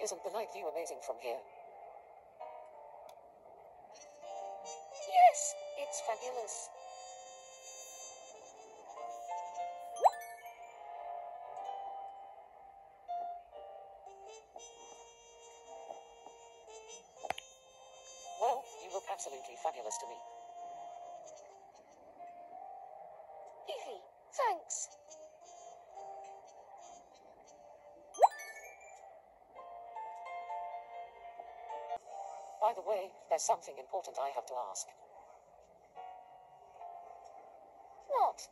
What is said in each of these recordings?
Isn't the night view amazing from here? Yes, it's fabulous. Well, you look absolutely fabulous to me. Hehe, thanks. By the way, there's something important I have to ask. What?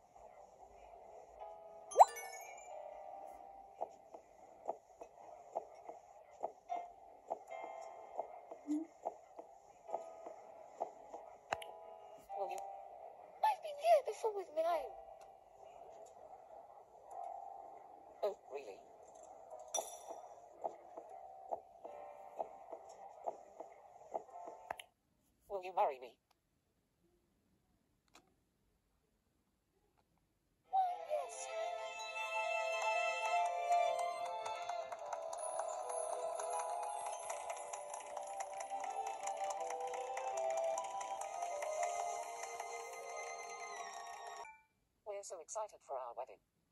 Will you? I've been here before with my own. Oh, really? Will you marry me? Why, yes. We're so excited for our wedding.